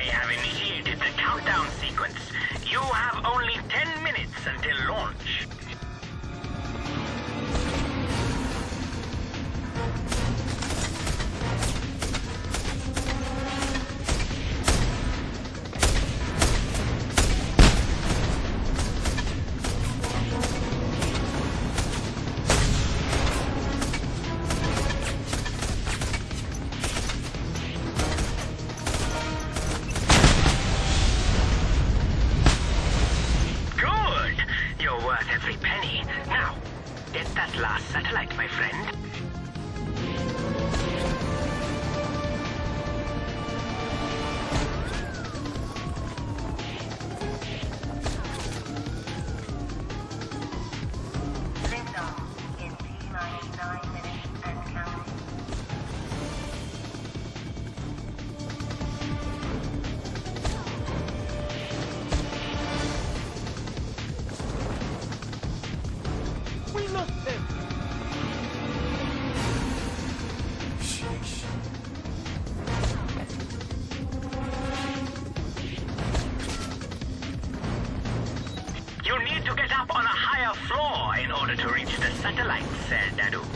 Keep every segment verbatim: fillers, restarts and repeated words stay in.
They have initiated the countdown sequence. You have only ten minutes until launch. Every penny. Now, get that last satellite, my friend. Liftoff in T minus nine minutes and counting. We lost them! Sheesh. You need to get up on a higher floor in order to reach the satellite, Sir Dadu.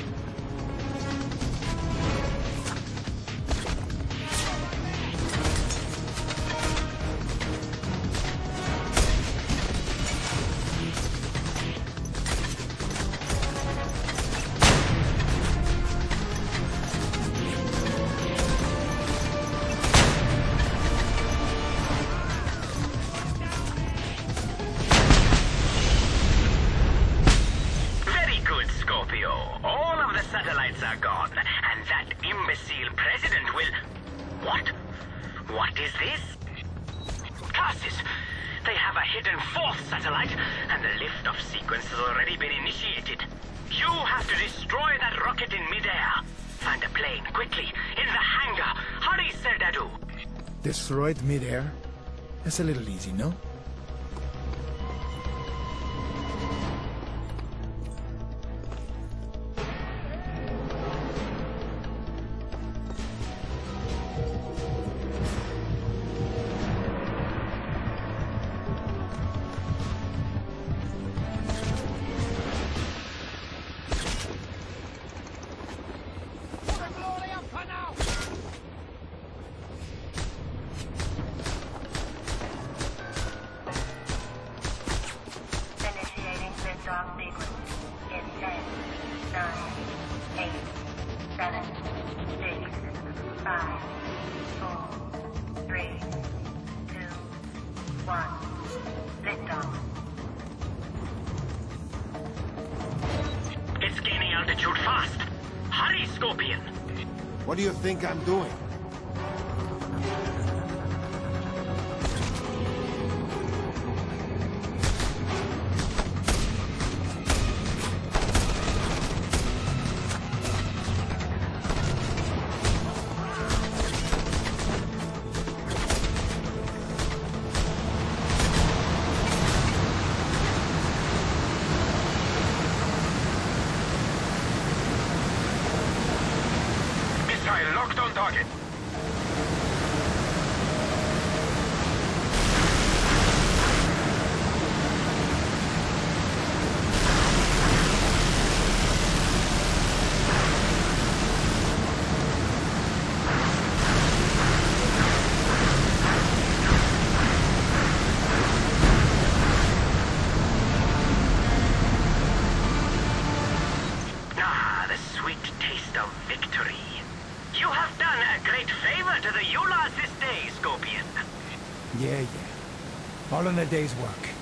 All of the satellites are gone, and that imbecile president will... What? What is this? Curses! They have a hidden fourth satellite, and the liftoff sequence has already been initiated. You have to destroy that rocket in midair. Find a plane, quickly, in the hangar. Hurry, Sir Dadu. Destroyed midair? That's a little easy, no? Initiating liftoff sequence in ten, nine, eight, seven, six, five, four, three, two, one. Liftoff. It's gaining altitude fast. Hurry, Scorpion. What do you think I'm doing? Missile locked on target. Ah, the sweet taste of victory. You have done a great favor to the ulars this day, Scorpion. Yeah, yeah. All in a day's work.